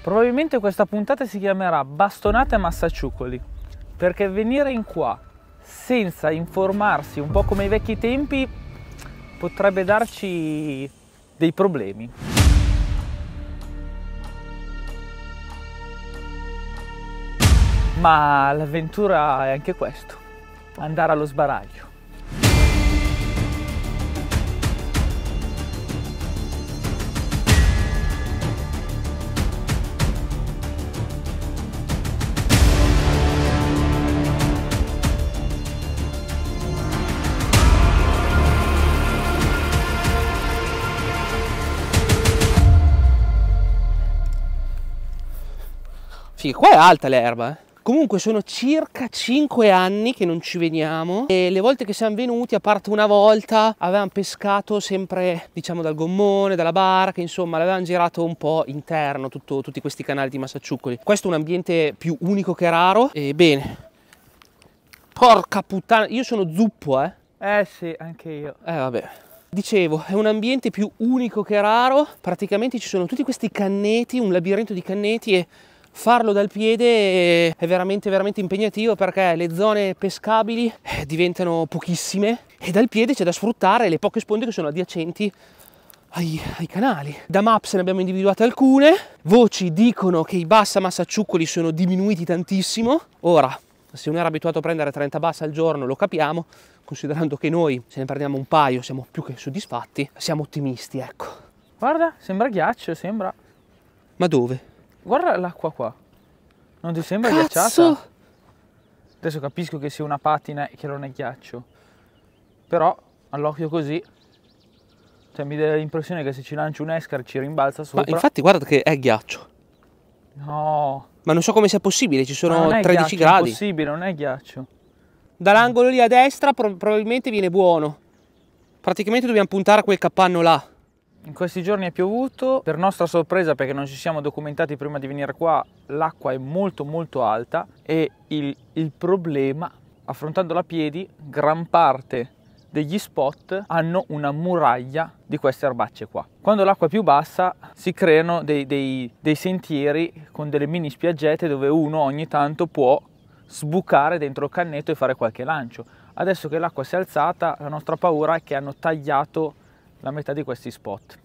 Probabilmente questa puntata si chiamerà Bastonate a Massacciuccoli, perché venire in qua senza informarsi, un po' come ai vecchi tempi, potrebbe darci dei problemi. Ma l'avventura è anche questo, andare allo sbaraglio. Figa, qua è alta l'erba, eh. Comunque sono circa 5 anni che non ci veniamo e le volte che siamo venuti, a parte una volta, avevamo pescato sempre, diciamo, dal gommone, dalla barca, insomma, l'avevamo girato un po' interno, tutti questi canali di Massacciuccoli. Questo è un ambiente più unico che raro e bene. Porca puttana, io sono zuppo, eh. Sì, anche io. Vabbè. Dicevo, è un ambiente più unico che raro, praticamente ci sono tutti questi canneti, un labirinto di canneti e farlo dal piede è veramente impegnativo perché le zone pescabili diventano pochissime e dal piede c'è da sfruttare le poche sponde che sono adiacenti ai canali. Da Maps ne abbiamo individuate alcune, voci dicono che i bass a Massacciuccoli sono diminuiti tantissimo. Ora, se uno era abituato a prendere 30 bass al giorno lo capiamo, considerando che noi se ne prendiamo un paio siamo più che soddisfatti, siamo ottimisti, ecco. Guarda, sembra ghiaccio, sembra. Ma dove? Guarda l'acqua qua, non ti sembra Cazzo! ghiacciata? Adesso capisco che sia una patina e che non è ghiaccio, però all'occhio così, cioè, mi dà l'impressione che se ci lanci un escar ci rimbalza sopra. Ma infatti guarda che è ghiaccio. No. Ma non so come sia possibile, ci sono 13 ghiaccio, gradi. È impossibile, non è ghiaccio. Dall'angolo lì a destra probabilmente viene buono. Praticamente dobbiamo puntare a quel capanno là. In questi giorni è piovuto, per nostra sorpresa perché non ci siamo documentati prima di venire qua, l'acqua è molto alta e il problema, affrontandola a piedi, gran parte degli spot hanno una muraglia di queste erbacce qua. Quando l'acqua è più bassa si creano dei sentieri con delle mini spiaggette dove uno ogni tanto può sbucare dentro il cannetto e fare qualche lancio. Adesso che l'acqua si è alzata, la nostra paura è che hanno tagliato la metà di questi spot.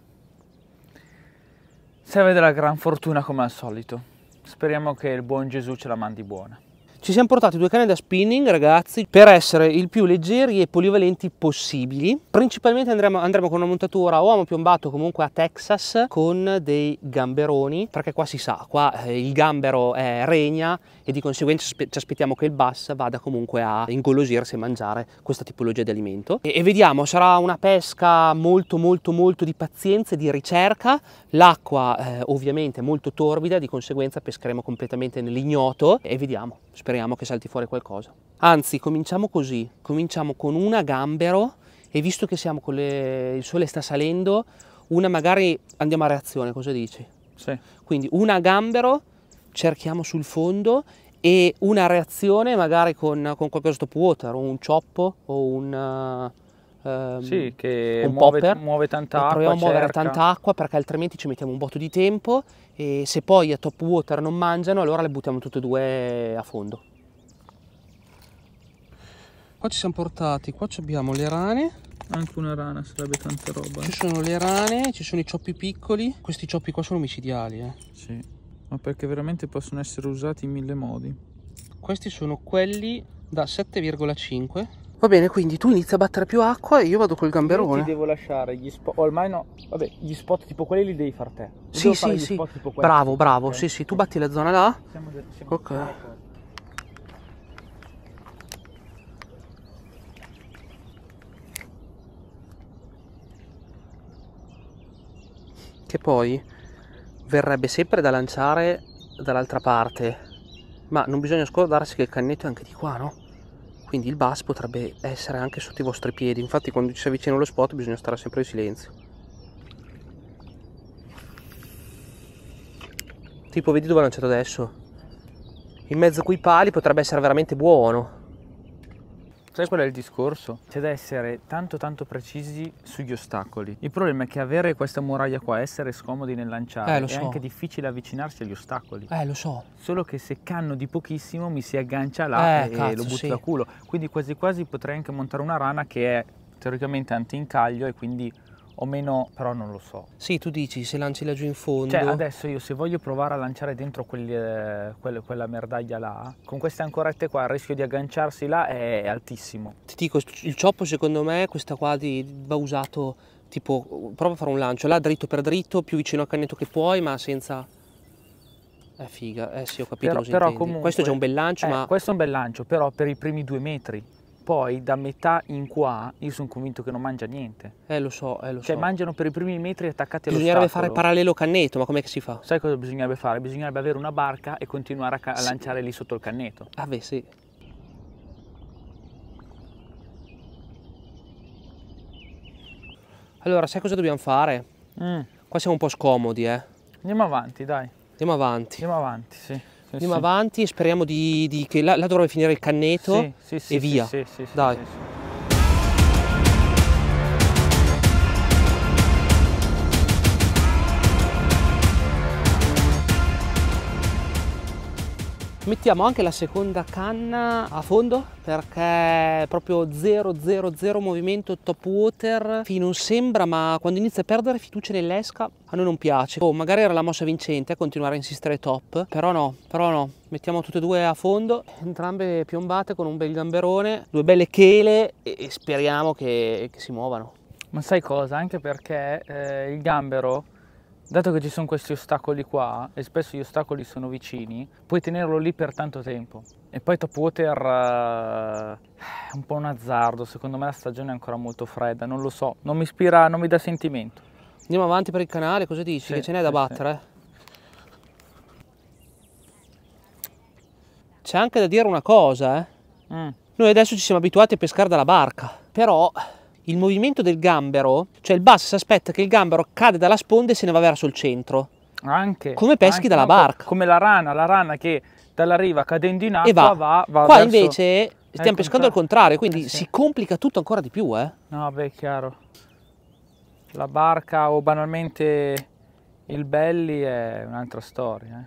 Serve della gran fortuna come al solito. Speriamo che il buon Gesù ce la mandi buona. Ci siamo portati 2 canne da spinning, ragazzi, per essere il più leggeri e polivalenti possibili. Principalmente andremo con una montatura o a piombato comunque a Texas con dei gamberoni, perché qua si sa, qua il gambero regna e di conseguenza ci aspettiamo che il bass vada comunque a ingolosirsi e mangiare questa tipologia di alimento. E vediamo, sarà una pesca molto di pazienza e di ricerca. L'acqua ovviamente è molto torbida, di conseguenza pescheremo completamente nell'ignoto e vediamo. Speriamo che salti fuori qualcosa. Anzi, cominciamo così, cominciamo con una gambero e visto che siamo con il sole sta salendo, una magari andiamo a reazione, cosa dici? Sì. Quindi una gambero, cerchiamo sul fondo e una reazione magari con qualcosa stop water, o un cioppo o un sì, che un popper. muove tanta acqua. Proviamo a muovere tanta acqua perché altrimenti ci mettiamo un botto di tempo e se poi a top water non mangiano allora le buttiamo tutte e due a fondo. Qua ci siamo portati, qua abbiamo le rane. Anche una rana sarebbe tanta roba. Ci sono le rane, ci sono i cioppi piccoli. Questi cioppi qua sono micidiali, Sì, ma perché veramente possono essere usati in 1000 modi. Questi sono quelli da 7,5. Va bene, quindi tu inizi a battere più acqua e io vado col gamberone. Io ti devo lasciare gli spot, o almeno, vabbè, gli spot tipo quelli li devi far te. Sì. Bravo, okay. Sì, tu batti la zona là. Siamo Ok. Che poi verrebbe sempre da lanciare dall'altra parte, ma non bisogna scordarsi che il cannetto è anche di qua, no? Quindi il bass potrebbe essere anche sotto i vostri piedi, infatti quando ci si avvicina allo spot bisogna stare sempre in silenzio. Tipo, vedi dove ho lanciato adesso? In mezzo a quei pali potrebbe essere veramente buono. Sai qual è il discorso? C'è da essere tanto precisi sugli ostacoli. Il problema è che avere questa muraglia qua, essere scomodi nel lanciare, è anche difficile avvicinarsi agli ostacoli. Lo so. Solo che se canno di pochissimo mi si aggancia là e cazzo, lo butto da culo. Quindi quasi quasi potrei anche montare una rana che è teoricamente anti-incaglio e quindi o meno, però non lo so. Sì, tu dici se lanci laggiù in fondo. Cioè adesso io se voglio provare a lanciare dentro quella merdaglia là, con queste ancorette qua il rischio di agganciarsi là è altissimo. Ti dico, il cioppo secondo me questa qua va usato tipo, prova a fare un lancio là dritto per dritto, più vicino al cannetto che puoi, ma senza... figa, sì, ho capito cosa però intendi. comunque, questo è già un bel lancio, ma... Questo è un bel lancio, però per i primi 2 metri. Poi da metà in qua io sono convinto che non mangia niente. Lo so. Cioè mangiano per i primi metri attaccati allo Bisognerebbe stacolo. fare parallelo cannetto, ma com'è che si fa? Sai cosa bisognerebbe fare? Bisognerebbe avere una barca e continuare a lanciare lì sotto il cannetto. Ah beh, sì. Allora, sai cosa dobbiamo fare? Qua siamo un po' scomodi, Andiamo avanti, dai. Andiamo avanti. Andiamo avanti, sì. Andiamo avanti e speriamo che là dovrebbe finire il cannetto e via. Dai. Mettiamo anche la seconda canna a fondo perché è proprio 0 movimento top water, non sembra, ma quando inizia a perdere fiducia nell'esca a noi non piace. Magari era la mossa vincente a continuare a insistere top, però no, mettiamo tutte e due a fondo, entrambe piombate con un bel gamberone, 2 belle chele e speriamo che si muovano. Ma sai cosa? Anche perché il gambero, dato che ci sono questi ostacoli qua e spesso gli ostacoli sono vicini, puoi tenerlo lì per tanto tempo. E poi top water è un po' un azzardo, secondo me la stagione è ancora molto fredda, non lo so, non mi ispira, non mi dà sentimento. Andiamo avanti per il canale, cosa dici? Sì, che ce n'è da battere? C'è anche da dire una cosa, Noi adesso ci siamo abituati a pescare dalla barca, però il movimento del gambero, cioè il bass si aspetta che il gambero cade dalla sponda e se ne va verso il centro. Anche. Come peschi dalla barca. Come la rana che dalla riva cadendo in acqua va qua verso... invece stiamo pescando al contrario, quindi si complica tutto ancora di più, No, beh, è chiaro. La barca o banalmente il belly è un'altra storia,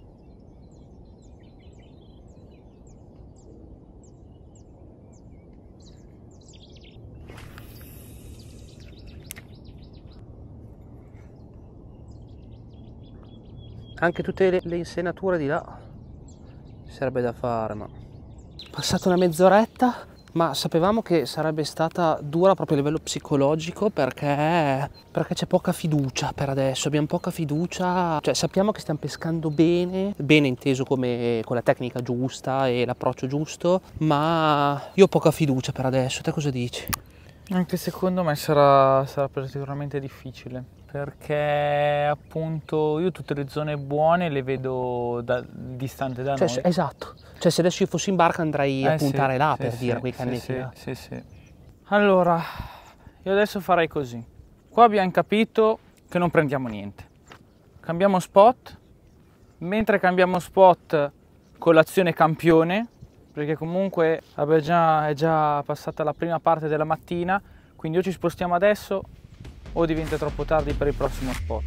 Anche tutte le insenature di là sarebbe da fare, ma passata una mezz'oretta, ma sapevamo che sarebbe stata dura proprio a livello psicologico perché c'è poca fiducia per adesso, abbiamo poca fiducia, cioè sappiamo che stiamo pescando bene inteso come con la tecnica giusta e l'approccio giusto, ma io ho poca fiducia per adesso, te cosa dici? Anche secondo me sarà particolarmente difficile, perché appunto io tutte le zone buone le vedo distante da noi. Esatto, cioè se adesso io fossi in barca andrei a puntare là per dire quei cannetti là. Sì. Allora, io adesso farei così. Qua abbiamo capito che non prendiamo niente. Cambiamo spot, mentre cambiamo spot colazione campione, perché comunque è già passata la prima parte della mattina, quindi o ci spostiamo adesso o diventa troppo tardi per il prossimo spot.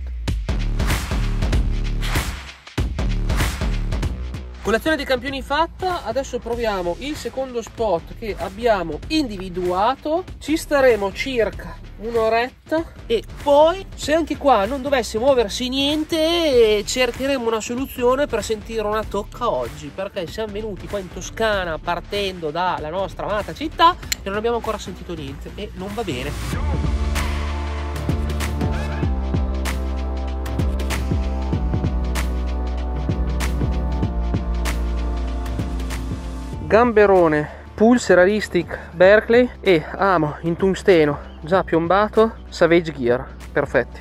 Colazione dei campioni fatta, adesso proviamo il secondo spot che abbiamo individuato, ci staremo circa un'oretta e poi se anche qua non dovesse muoversi niente cercheremo una soluzione per sentire una tocca oggi, perché siamo venuti qua in Toscana partendo dalla nostra amata città e non abbiamo ancora sentito niente e non va bene. Gamberone Pulse Realistic Berkeley e amo in tungsteno già piombato Savage Gear, perfetti.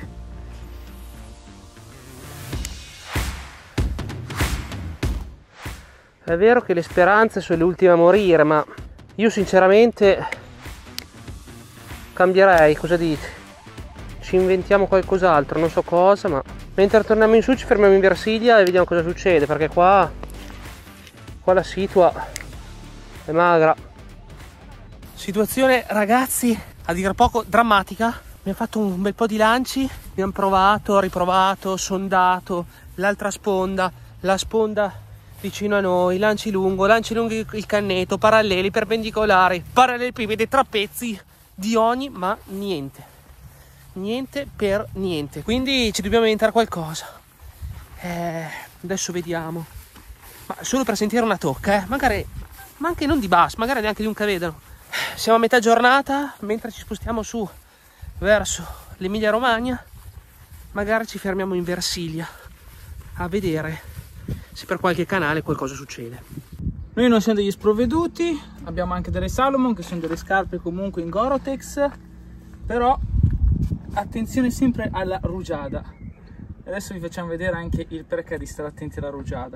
È vero che le speranze sono le ultime a morire, ma io sinceramente cambierei, cosa dite? Ci inventiamo qualcos'altro, non so cosa, ma mentre torniamo in su ci fermiamo in Versilia e vediamo cosa succede, perché qua la situa è magra. Situazione, ragazzi, a dir poco drammatica. Abbiamo fatto un bel po' di lanci, abbiamo provato, riprovato, sondato l'altra sponda, la sponda vicino a noi, lanci lunghi il cannetto, paralleli, perpendicolari, parallelepipedi, trapezzi di ogni, ma niente per niente. Quindi ci dobbiamo inventare qualcosa. Adesso vediamo, ma solo per sentire una tocca, magari, ma anche non di basso, magari neanche di un cavedano. Siamo a metà giornata, mentre ci spostiamo su verso l'Emilia Romagna, magari ci fermiamo in Versilia a vedere se per qualche canale qualcosa succede. Noi non siamo degli sprovveduti, abbiamo anche delle Salomon, che sono delle scarpe comunque in Gore-Tex, però attenzione sempre alla rugiada. Adesso vi facciamo vedere anche il perché di stare attenti alla rugiada.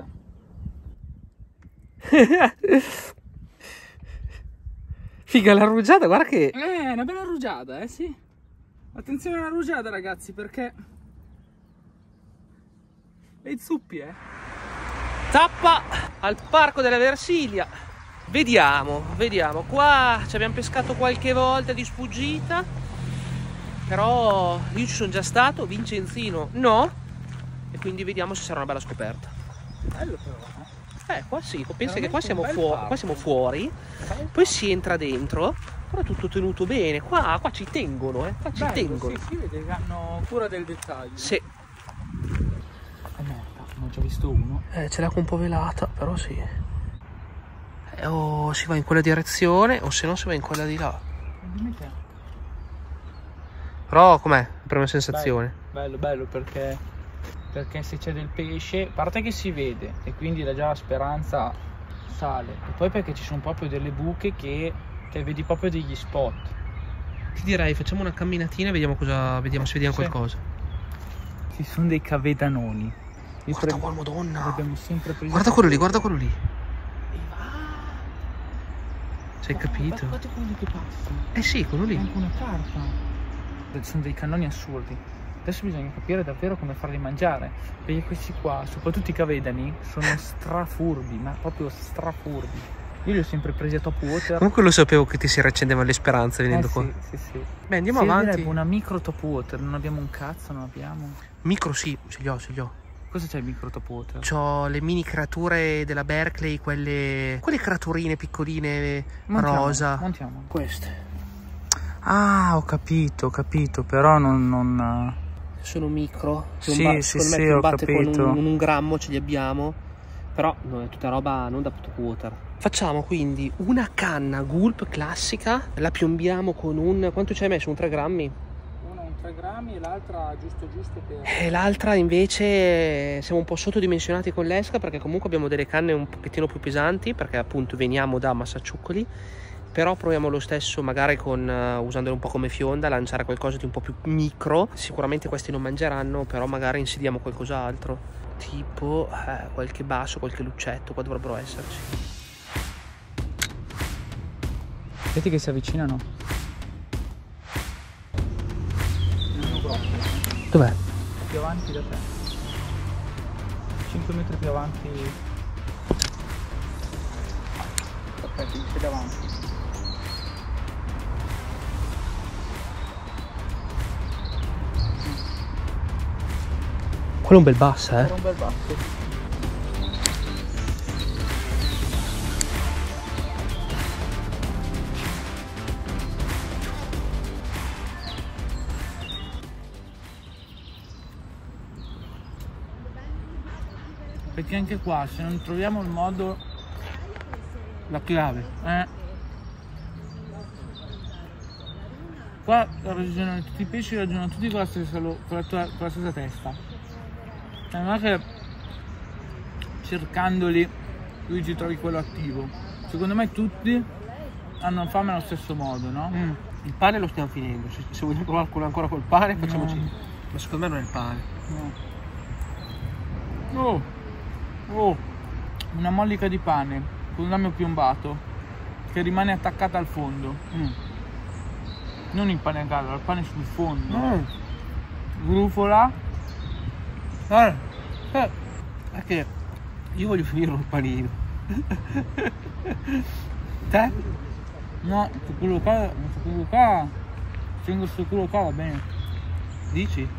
Figa la rugiada, guarda che... È una bella rugiada, sì. Attenzione alla rugiada, ragazzi, perché... le zuppi, Tappa al parco della Versilia. Vediamo. Qua ci abbiamo pescato qualche volta di sfuggita, però io ci sono già stato, Vincenzino no, e quindi vediamo se sarà una bella scoperta. Bello però. Qua sì, pensa che qua siamo fuori, poi si entra dentro, però tutto tenuto bene. Qua ci tengono, qua ci tengono. Sì, vede che hanno cura del dettaglio. Sì. Ne ho già visto uno. Ce l'ha un po' velata, però sì. O si va in quella direzione, o se no si va in quella di là. Dimmi te. Però com'è la prima sensazione? Bello perché se c'è del pesce, a parte che si vede e quindi già la speranza sale, e poi perché ci sono proprio delle buche che vedi proprio degli spot. Ti direi facciamo una camminatina e vediamo se vediamo qualcosa. Ci sono dei cavedanoni. Guarda qua, madonna. Abbiamo sempre preso. Guarda quello lì. Ci hai capito? Guarda quelli che passano. Sì, quello lì. Anche una carpa. Sono dei cannoni assurdi. Adesso bisogna capire davvero come farli mangiare, perché questi qua, soprattutto i cavedani, sono strafurbi, ma proprio strafurbi. Io li ho sempre presi a top water. Comunque lo sapevo che ti si riaccendevano le speranze venendo qua. Sì. Beh, andiamo avanti. Una micro top water, non abbiamo un cazzo, non abbiamo. Micro sì, ce li ho. Cosa c'è il micro top water? C'ho le mini creature della Berkeley, quelle creaturine piccoline, rosa. Montiamo. Queste. Ah, ho capito, però non... Sono micro. Sì, ho capito. Con un grammo ce li abbiamo, però no, è tutta roba non da top water. Facciamo quindi una canna gulp classica, la piombiamo con un... quanto ci hai messo? Un 3 grammi? Una un 3 grammi e l'altra giusto per... E l'altra invece siamo un po' sottodimensionati con l'esca, perché comunque abbiamo delle canne un pochettino più pesanti, perché appunto veniamo da Massacciuccoli. Però proviamo lo stesso magari con usandolo un po' come fionda, lanciare qualcosa di un po' più micro. Sicuramente questi non mangeranno, però magari insediamo qualcos'altro, tipo qualche basso, qualche luccetto, qua dovrebbero esserci. Vedi che si avvicinano. Dov'è? Più avanti da te, 5 metri più avanti. Aspetta, sei davanti. Quello è un bel basso, Era un bel basso. Perché anche qua, se non troviamo il modo, la chiave, qua ragionano tutti i pesci, ragionano tutti con la stessa testa. Non è che cercandoli Luigi trovi quello attivo. Secondo me tutti hanno fame allo stesso modo, no? Il pane lo stiamo finendo. Se vogliamo provare ancora col pane, facciamoci. Ma secondo me non è il pane. No. Oh, una mollica di pane con un ramo piombato che rimane attaccata al fondo. Non il pane a gallo, il pane sul fondo. Grufola. Perché io voglio finire un panino. Te? No, sto culo qua, tengo sto culo qua, va bene. Dici?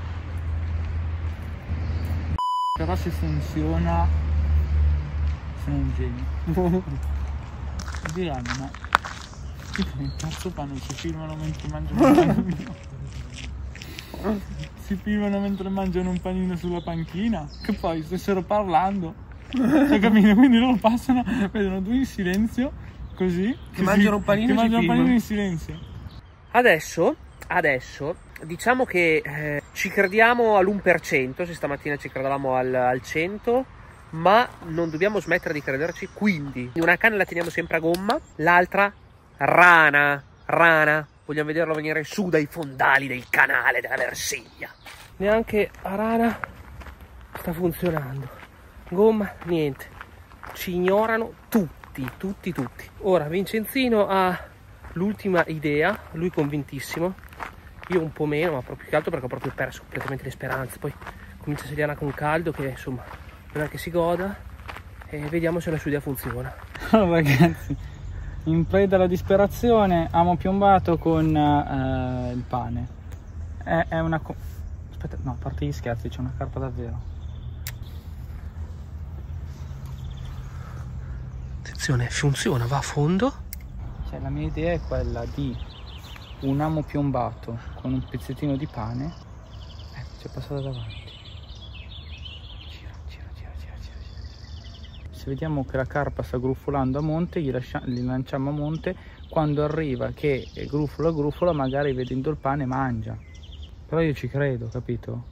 Però se funziona, sono un genio. Diranno, ma il cazzo fanno? Si filmano mentre mangiano un panino. Si filmano mentre mangiano un panino sulla panchina, che poi stessero parlando. Hai capito? Quindi loro passano, vedono due in silenzio, così. Che mangiano un panino, che e si mangiano un panino filmano. in silenzio. Adesso diciamo che ci crediamo all'1%, se stamattina ci credevamo al 100%, ma non dobbiamo smettere di crederci, quindi una canna la teniamo sempre a gomma, l'altra rana, vogliamo vederlo venire su dai fondali del canale della Versilia. Neanche a rana sta funzionando, gomma niente, ci ignorano tutti. Ora Vincenzino ha l'ultima idea, lui convintissimo, io un po' meno, ma proprio che altro perché ho proprio perso completamente le speranze. Poi comincia a sedere con caldo, che insomma non è che si goda, e vediamo se la sua idea funziona. Ragazzi, in preda alla disperazione, amo piombato con il pane. È una... Aspetta, no, a parte gli scherzi, c'è una carpa davvero. Attenzione, funziona, va a fondo. Cioè, la mia idea è quella di un amo piombato con un pezzettino di pane. Ecco, ci è passato davanti. Gira. Se vediamo che la carpa sta grufolando a monte, gli lanciamo a monte. Quando arriva che grufola, magari vedendo il pane mangia. Però io ci credo, capito?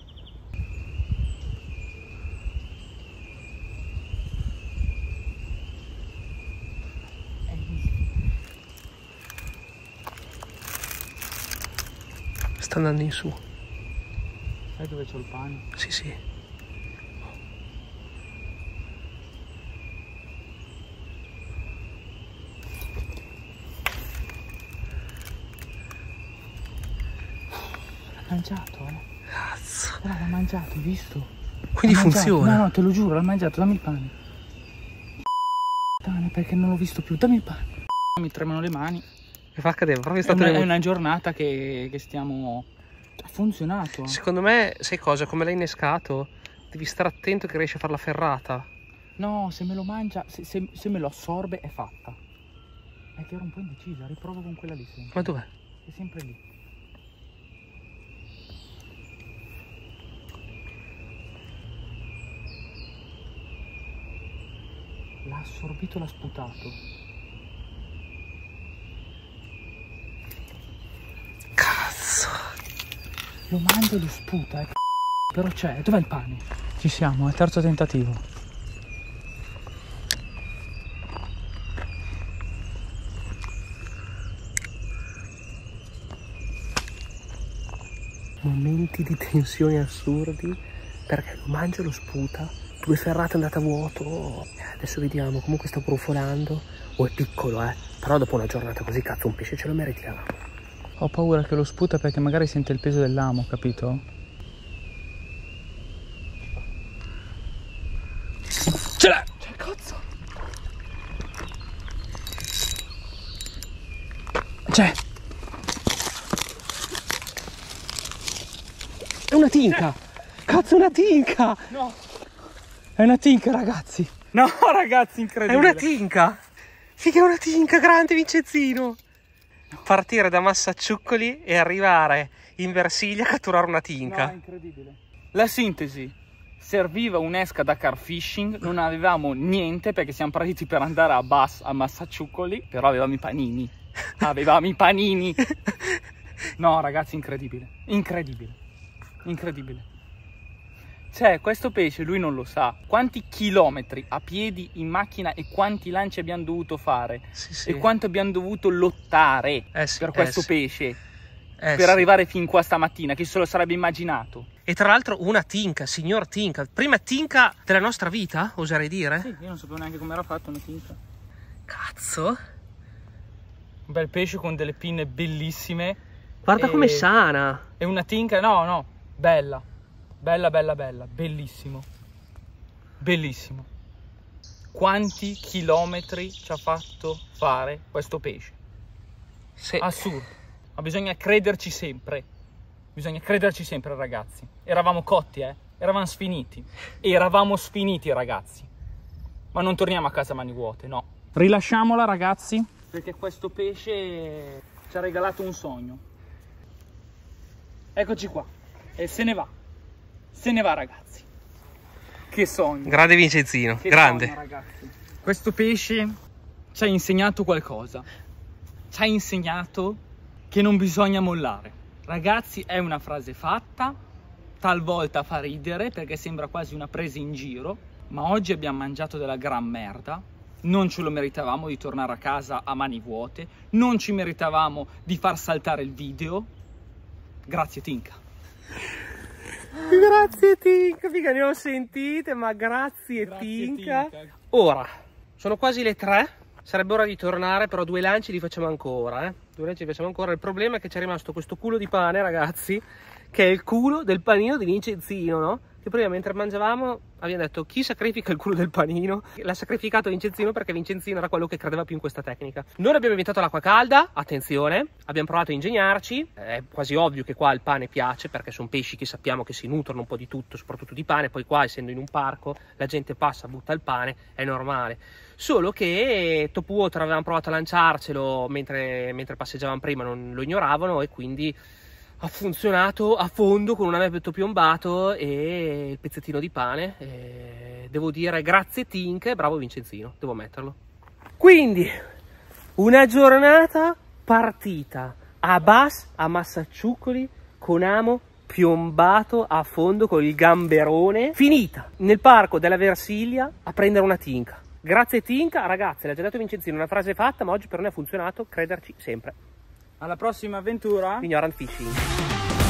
Sta andando in su. Sai dove c'è il pane? Sì. L'ha mangiato, Cazzo. L'ha mangiato, hai visto? Quindi funziona. No, te lo giuro, l'ha mangiato, dammi il pane. Pane, perché non l'ho visto più, dammi il pane. Mi tremano le mani. Che fa cadere, proprio È una giornata che stiamo... Ha funzionato. Secondo me, sai cosa? Come l'hai innescato, devi stare attento che riesci a fare la ferrata. No, se me lo mangia, se me lo assorbe è fatta. È che ero un po' indecisa, riprovo con quella lì sempre. Ma dov'è? È sempre lì. L'ha assorbito, l'ha sputato. Cazzo. Lo mangia e lo sputa, però c'è. Dov'è il pane? Ci siamo, è il terzo tentativo. Momenti di tensione assurdi, perché lo mangia e lo sputa. 2 ferrate andate a vuoto. Adesso vediamo, comunque sta brufolando. Oh, è piccolo, però dopo una giornata così, cazzo, un pesce ce lo meritiamo. Ho paura che lo sputa perché magari sente il peso dell'amo, capito? Ce l'ha! Cioè, cazzo! C'è! È una tinca! Cazzo, è una tinca! No! È una tinca, ragazzi! No, ragazzi, incredibile! È una tinca! Figa, è una tinca grande, Vincenzino! Partire da Massacciuccoli e arrivare in Versilia a catturare una tinca. No, è incredibile. La sintesi: serviva un'esca da car fishing, non avevamo niente perché siamo partiti per andare a Massacciuccoli, però avevamo i panini. No, ragazzi, incredibile. Cioè, questo pesce lui non lo sa. Quanti chilometri a piedi in macchina e quanti lanci abbiamo dovuto fare. Sì. E quanto abbiamo dovuto lottare per questo pesce. Per arrivare fin qua stamattina, chi se lo sarebbe immaginato. E tra l'altro una tinca, signor tinca. Prima tinca della nostra vita, oserei dire. Sì, io non sapevo neanche come era fatto una tinca. Cazzo. Un bel pesce con delle pinne bellissime. Guarda com'è sana. E una tinca, no, bella. Bellissimo. quanti chilometri ci ha fatto fare questo pesce. Sì. Assurdo, ma bisogna crederci sempre. Bisogna crederci sempre, ragazzi. Eravamo cotti, eravamo sfiniti, ragazzi. Ma non torniamo a casa a mani vuote, no. Rilasciamola, ragazzi, perché questo pesce ci ha regalato un sogno. Eccoci qua. E se ne va. Se ne va, ragazzi. Che sogno. Grande Vincenzino, Che grande. sogno, ragazzi. Questo pesce ci ha insegnato qualcosa. Ci ha insegnato che non bisogna mollare. Ragazzi, è una frase fatta, talvolta fa ridere perché sembra quasi una presa in giro, ma oggi abbiamo mangiato della gran merda, non ce lo meritavamo di tornare a casa a mani vuote, non ci meritavamo di far saltare il video. Grazie Tinka. Grazie Tinka, mica ne ho sentite, ma grazie Tinka. Ora, sono quasi le 3, sarebbe ora di tornare, però 2 lanci li facciamo ancora, 2 lanci li facciamo ancora. Il problema è che ci è rimasto questo culo di pane, ragazzi, che è il culo del panino di Vincenzino, no? Che prima mentre mangiavamo abbiamo detto chi sacrifica il culo del panino? L'ha sacrificato Vincenzino perché Vincenzino era quello che credeva più in questa tecnica. Noi abbiamo inventato l'acqua calda, attenzione, abbiamo provato a ingegnarci, è quasi ovvio che qua il pane piace perché sono pesci che sappiamo che si nutrono un po' di tutto, soprattutto di pane, poi qua essendo in un parco la gente passa, butta il pane, è normale. Solo che Top Water avevamo provato a lanciarcelo mentre passeggiavamo prima, non lo ignoravano e quindi ha funzionato a fondo con un annetto piombato e il pezzettino di pane. E devo dire grazie Tink, bravo Vincenzino, devo metterlo. Quindi una giornata partita a Bass a Massacciuccoli con amo piombato a fondo con il gamberone, finita nel parco della Versilia a prendere una tinca. Grazie Tinka, ragazzi, l'ha già detto Vincenzino, una frase fatta, ma oggi per noi ha funzionato, crederci sempre. Alla prossima avventura. Ignorant Fishing.